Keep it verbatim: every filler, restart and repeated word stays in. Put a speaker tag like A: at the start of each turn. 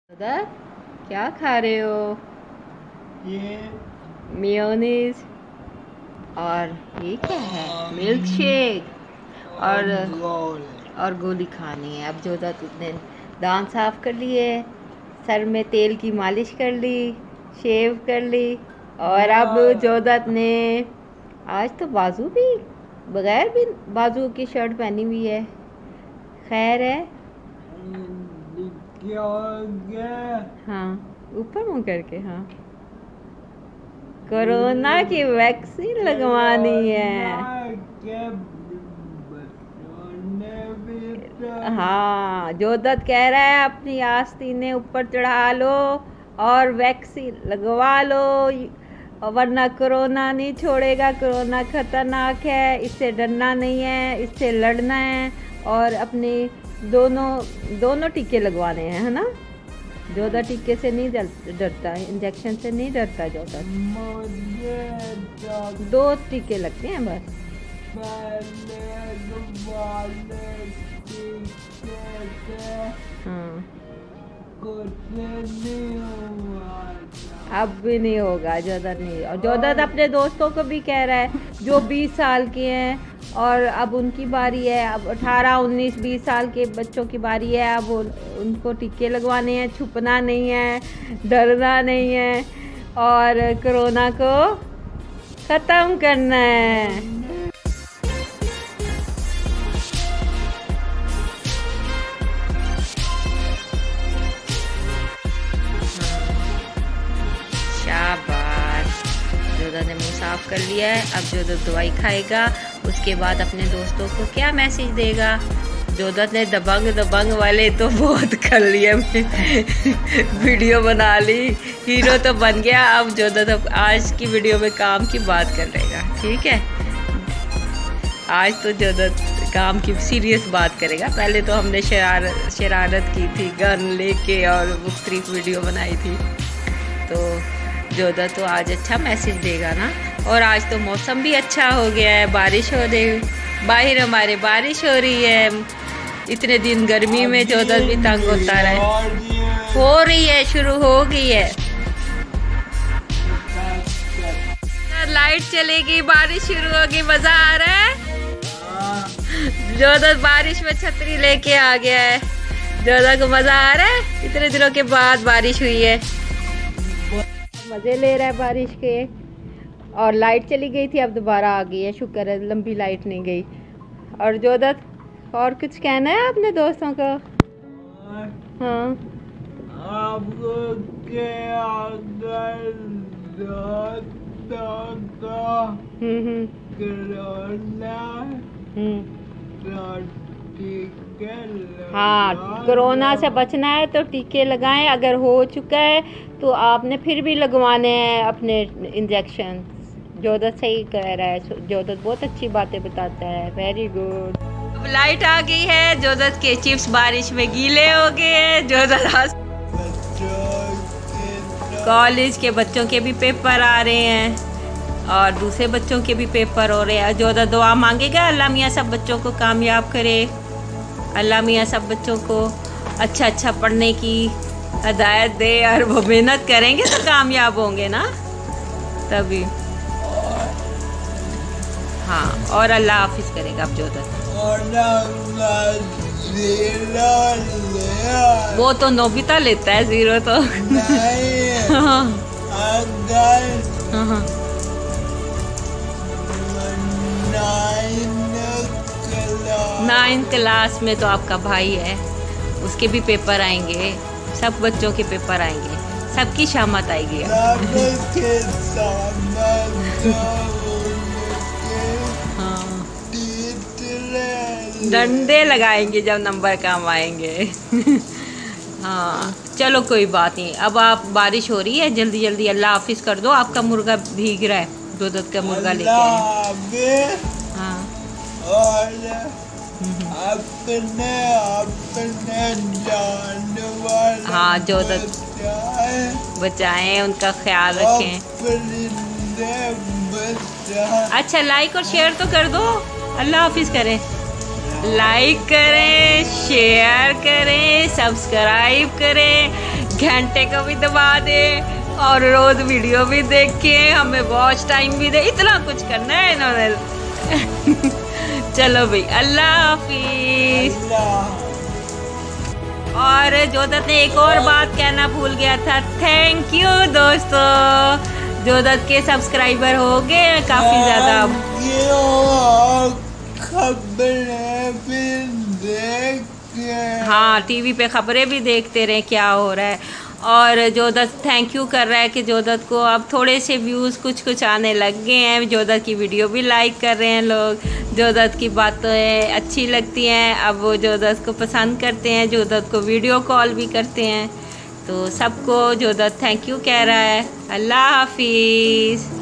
A: दादा क्या खा रहे हो?
B: ये
A: मेयोनीज और ये क्या है? मिल्क शेक और
B: गोल
A: और गोली खानी है। अब जोधा तुमने दांत साफ कर लिए, सर में तेल की मालिश कर ली, शेव कर ली और अब जोधा ने आज तो बाजू भी बगैर भी बाजू की शर्ट पहनी हुई है। खैर है।
B: क्या हो गया?
A: हाँ, ऊपर मुंह करके। हाँ, कोरोना की वैक्सीन लगवानी है। हाँ, जोधत कह रहा है अपनी आस्तीनें ऊपर चढ़ा लो और वैक्सीन लगवा लो, वरना कोरोना नहीं छोड़ेगा। कोरोना खतरनाक है, इससे डरना नहीं है, इससे लड़ना है और अपने दोनों दोनों टीके लगवाने हैं, है ना? जोधा टीके से नहीं डरता, इंजेक्शन से नहीं डरता जोधा। दो टीके लगते हैं बस। हाँ, अब भी नहीं होगा जोधा नहीं। और जोधा अपने दोस्तों को भी कह रहा है जो बीस साल के हैं और अब उनकी बारी है, अब अठारह उन्नीस बीस साल के बच्चों की बारी है, अब उनको टीके लगवाने हैं। छुपना नहीं है, डरना नहीं है और कोरोना को ख़त्म करना है। शाबाश, जोधा ने मुंह साफ कर लिया है। अब जोधा दवाई खाएगा, उसके बाद अपने दोस्तों को क्या मैसेज देगा? जोधा ने दबंग दबंग वाले तो बहुत कर लिए, वीडियो बना ली, हीरो तो बन गया। अब जोधा तो आज की वीडियो में काम की बात कर लेगा, ठीक है? आज तो जोधा काम की सीरियस बात करेगा। पहले तो हमने शरारत शरारत की थी, गन लेके और मुख्तलिफ वीडियो बनाई थी। तो जोधा तो आज अच्छा मैसेज देगा ना। और आज तो मौसम भी अच्छा हो गया है, बारिश हो रही, बाहर हमारे बारिश हो रही है। इतने दिन गर्मी में जोधा भी तंग होता रहा, हो रही है, शुरू हो गई है। लाइट चलेगी, बारिश शुरू होगी, मजा आ रहा है। जोधा बारिश में छतरी लेके आ गया है। जोधा को मजा आ रहा है, इतने दिनों के बाद बारिश हुई है, मजे ले रहा है बारिश के। और लाइट चली गई थी, अब दोबारा आ गई है, शुक्र है लंबी लाइट नहीं गई। और जोधा और कुछ कहना है अपने दोस्तों को? हाँ,
B: आपको क्या अगर
A: हम्म हम्म
B: कोरोना
A: हाँ, कोरोना से बचना है तो टीके लगाएं। अगर हो चुका है तो आपने फिर भी लगवाने हैं अपने इंजेक्शन। जोधा सही कह रहा है, जोधा बहुत अच्छी बातें बताता है। Very good. अब लाइट आ गई है, जोधा के चिप्स बारिश में गीले हो गए हैं। जोधा कॉलेज के बच्चों के भी पेपर आ रहे हैं और दूसरे बच्चों के भी पेपर हो रहे हैं। जोधा दुआ मांगेगा, अल्लाह मियाँ सब बच्चों को कामयाब करे, अल्लाह मियाँ सब बच्चों को अच्छा अच्छा पढ़ने की हिदायत दे और वो मेहनत करेंगे तो कामयाब होंगे ना, तभी। हाँ, और अल्लाह हाफिज करेगा अब जोधा। वो तो नोबिता लेता है, जीरो तो हाँ हाँ। नाइन्थ क्लास में तो आपका भाई है, उसके भी पेपर आएंगे, सब बच्चों के पेपर आएंगे, सबकी शामत आएगी। हाँ, डंडे लगाएंगे जब नंबर कम आएंगे। हाँ, चलो कोई बात नहीं। अब आप बारिश हो रही है, जल्दी जल्दी अल्लाह हाफिज कर दो। आपका मुर्गा भीग रहा है, जोधा का मुर्गा लेके आए। हाँ,
B: अपने अपने जानवर
A: हाँ, जोधा बचाएं, उनका ख्याल रखें। अच्छा, लाइक और शेयर तो कर दो। अल्लाह हाफिज करें। लाइक करें, शेयर करें, सब्सक्राइब करें। घंटे को भी दबा दे और रोज वीडियो भी देखे, हमें वॉच टाइम भी दे, इतना कुछ करना है इन्होंने। चलो भाई, अल्लाह हाफिज। और जोधत ने एक और बात कहना भूल गया था, थैंक यू दोस्तों। जोधत के सब्सक्राइबर हो गए काफी ज्यादा। हाँ, टीवी पे खबरें भी देखते रहे क्या हो रहा है। और जोधत थैंक यू कर रहा है कि जोधत को अब थोड़े से व्यूज़ कुछ कुछ आने लग गए हैं। जोधत की वीडियो भी लाइक कर रहे हैं लोग, जोधत की बातें अच्छी लगती हैं, अब वो जोधत को पसंद करते हैं, जोधत को वीडियो कॉल भी करते हैं। तो सबको जोधत थैंक यू कह रहा है। अल्लाह हाफिज़।